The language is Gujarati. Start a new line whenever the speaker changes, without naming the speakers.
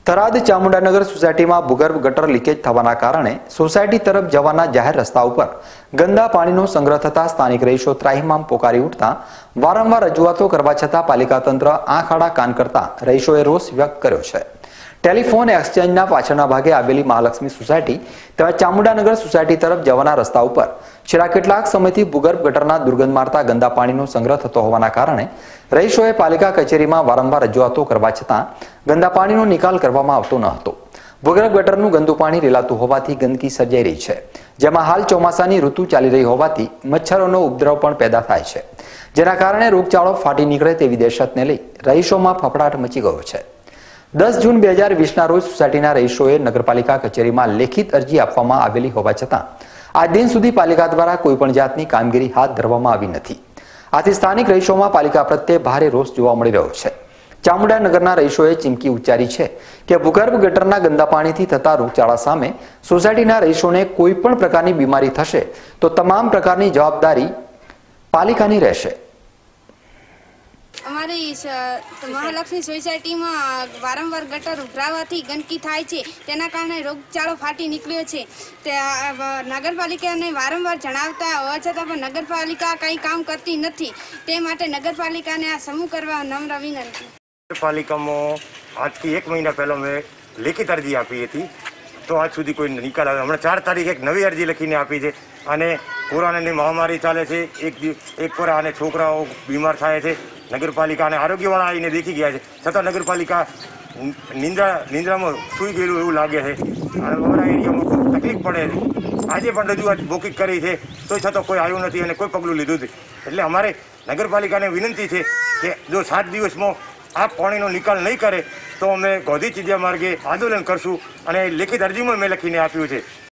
થરાદ ચામુંડાનગર સોસાયટીમાં ભૂગર્ભ ગટર લીકેજ થવાના કારણે સોસાયટી તરફ જવાના જાહેર રસ્તા ઉપર ગંદા પાણીનો સંગ્રહ થતા સ્થાનિક રહીશો ત્રાહિમામ પોકારી ઉઠતા વારંવાર રજૂઆતો કરવા છતાં પાલિકા તંત્ર આંખ આડા કાન કરતા રહીશોએ રોષ વ્યક્ત કર્યો છે। ટેલિફોન એક્સચેન્જના પાછળના ભાગે આવેલી મહાલક્ષ્મી સોસાયટી તેમજ ચામુંડાનગર સોસાયટી તરફ જવાના રસ્તા ઉપર છેલ્લા કેટલાક સમયથી ભૂગર્ભ ગટરના દુર્ગંધ મારતા ગંદા પાણીનો સંગ્રહ થતો હોવાના કારણે રહીશોએ પાલિકા કચેરીમાં વારંવાર રજૂઆતો કરવા છતાં ગંદા પાણીનો નિકાલ કરવામાં આવતો ન હતો। ભૂગર્ભ ગટરનું ગંદુ પાણી રેલાતું હોવાથી ગંદકી સર્જાઈ રહી છે, જેમાં હાલ ચોમાસાની ઋતુ ચાલી રહી હોવાથી મચ્છરોનો ઉપદ્રવ પણ પેદા થાય છે, જેના કારણે રોગચાળો ફાટી નીકળે તેવી દહેશતને લઈ રહીશોમાં ફફડાટ મચી ગયો છે। 10 જૂન 2020ના રોજ સોસાયટીના રહીશોએ નગરપાલિકા કચેરીમાં લેખિત અરજી આપવામાં આવેલી હોવા છતાં આજ દિન સુધી પાલિકા દ્વારા કોઈપણ જાતની કામગીરી હાથ ધરવામાં આવી નથી। આથી સ્થાનિક રહીશોમાં પાલિકા પ્રત્યે ભારે રોષ જોવા મળી રહ્યો છે। ચામુંડાનગરના રહીશોએ ચીમકી ઉચ્ચારી છે કે ભૂગર્ભ ગટરના ગંદા પાણીથી થતા રોગચાળા સામે સોસાયટીના રહીશોને કોઈ પણ પ્રકારની બીમારી થશે તો તમામ પ્રકારની જવાબદારી પાલિકાની રહેશે।
અમારી મહાલક્ષ્મી સોસાયટીમાં વારંવાર ગટર ઉભરાવાથી ગંદકી થાય છે, તેના કારણે રોગચાળો ફાટી નીકળ્યો છે। તે નગરપાલિકાને વારંવાર જણાવતા હોવા છતાં પણ નગરપાલિકા કંઈ કામ કરતી નથી, તે માટે નગરપાલિકાને આ સમૂહ કરવા નમ્ર વિનંતી।
નગરપાલિકામાં આજથી 1 મહિના પહેલાં મેં લેખિત અરજી આપી હતી, તો આજ સુધી કોઈ નિકાલ આવ્યો। હમણાં 4 તારીખે એક નવી અરજી લખીને આપી છે અને કોરોનાની મહામારી ચાલે છે, એક પર આને છોકરાઓ બીમાર થાય છે। નગરપાલિકા અને આરોગ્યવાળા આવીને દેખી ગયા છે, છતાં નગરપાલિકા નિંદ્રામાં સૂઈ ગયેલું એવું લાગે છે અને અમારા એરિયામાં ખૂબ તકલીફ પડે છે। આજે પણ રજૂઆત મૌખિક કરી છે, તો છતાં કોઈ આવ્યું નથી અને કોઈ પગલું લીધું નથી। એટલે અમારે નગરપાલિકાને વિનંતી છે કે જો 7 દિવસમાં આ પાણીનો નિકાલ નહીં કરે તો અમે ગોધી ચીડિયા માર્ગે આંદોલન કરશું અને લેખિત અરજીમાં મેં લખીને આપ્યું છે।